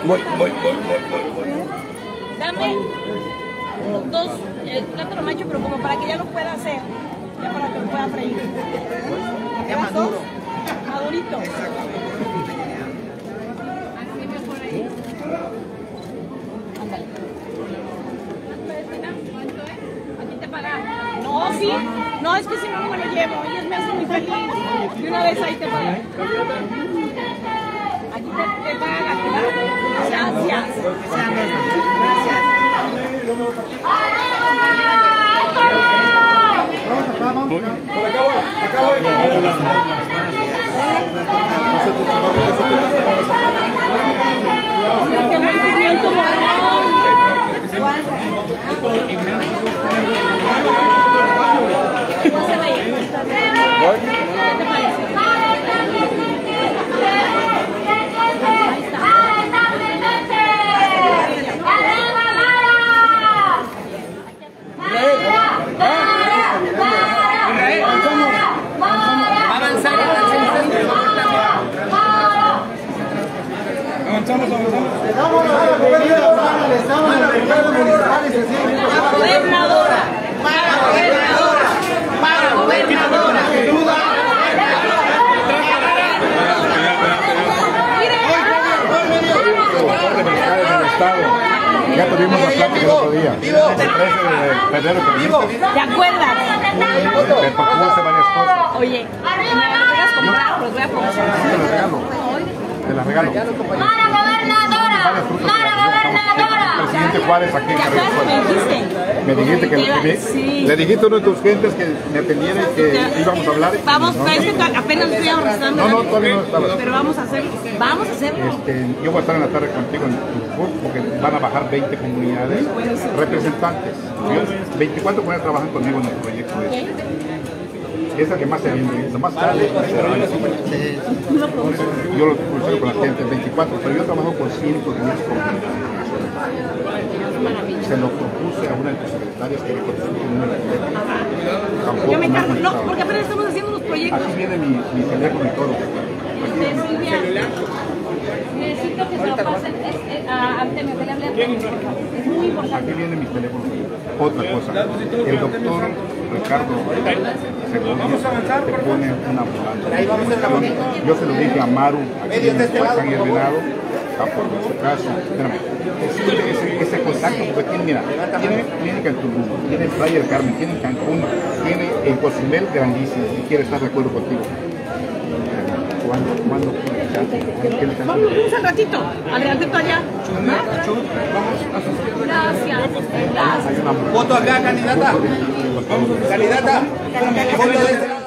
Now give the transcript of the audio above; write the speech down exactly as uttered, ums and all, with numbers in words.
Voy, voy, voy, voy, voy, voy. Dame dos eh, plátano macho, pero como para que ya lo pueda hacer, ya para que lo pueda freír. Ya maduro. Madurito. Así mejor ahí. Ándale. Aquí te pagan. No, sí. No, es que si no, no me lo llevo. Ellos me hacen muy feliz. Y una vez ahí te pagan. Aquí te, te pagan. Gracias. Gracias. Voy. Acabo de ¡Qué movimiento, morón! ¿Qué te parece? Ahí está. Avanzamos, avanzamos. Le damos la bienvenida al Estado de Mercado Municipal y Sencillo. Gobernadora. Para gobernadora. Para gobernadora. Ya tuvimos la plática el otro día. El precio de perder el permiso. ¿Te acuerdas? Me preocupó hacer varias cosas. Oye, me las voy a comprar, los voy a poner. Te las regalo. Te las regalo. ¡Para gobernadora! ¡Para gobernadora! Presidente Juárez aquí en ¿Te acuerdas que me dijiste? Me dijiste que lo que Sí. le dijiste a uno de tus gentes que me atendiera y que íbamos a hablar. Vamos, no, es que apenas estoy abrazando. No, no, todavía no estaba. Pero vamos a hacerlo. Vamos a hacerlo. Este, yo voy a estar en la tarde contigo en tu curso porque van a bajar veinte comunidades representantes. Yo, veinticuatro comunidades trabajan conmigo en el proyecto. ¿Okay? Es el que más se vende, lo más tarde. Yo lo pulseo con la gente, veinticuatro, pero yo trabajo con cientos de miles de comunidades. Se lo propuse a una de tus secretarias que dijo que Yo me encargo. No, porque apenas estamos haciendo los proyectos. Aquí viene mi, mi teléfono y todo. Este, Silvia, necesito que se lo pasen este, a Artemio, que le hable a Artemio. Es muy importante. Aquí viene mi teléfono. Otra cosa, el doctor Ricardo Segovia te pone una ambulancia. Yo se lo dije a Maru, aquí en San Venado, por su caso. Espérame. Ese, ese contacto, porque tiene, mira, tiene clínica en Tulum, tiene en Playa del Carmen, tiene en Cancún, tiene en Cozumel grandísimo, si quiere estar de acuerdo contigo. ¿Cuándo? ¿Cuándo? Vamos, vamos al ratito, al ratito allá. Gracias, gracias. Voto acá, candidata. Candidata. Voto de este lado.